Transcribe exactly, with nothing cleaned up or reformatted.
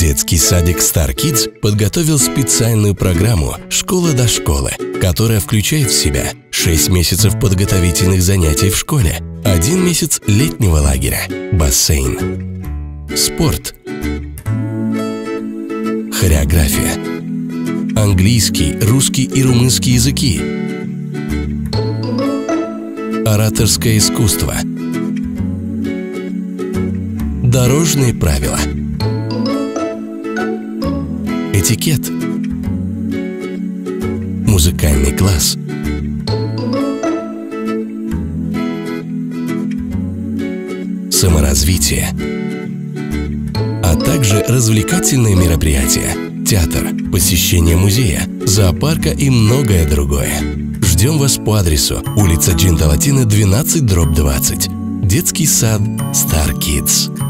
Детский садик Star Kids подготовил специальную программу «Школа до школы», которая включает в себя шесть месяцев подготовительных занятий в школе, один месяц летнего лагеря, бассейн, спорт, хореография, английский, русский и румынский языки, ораторское искусство, дорожные правила, этикет, музыкальный класс, саморазвитие, а также развлекательные мероприятия, театр, посещение музея, зоопарка и многое другое. Ждем вас по адресу улица Джинта Латина, двенадцать дробь двадцать. Детский сад Star Kids.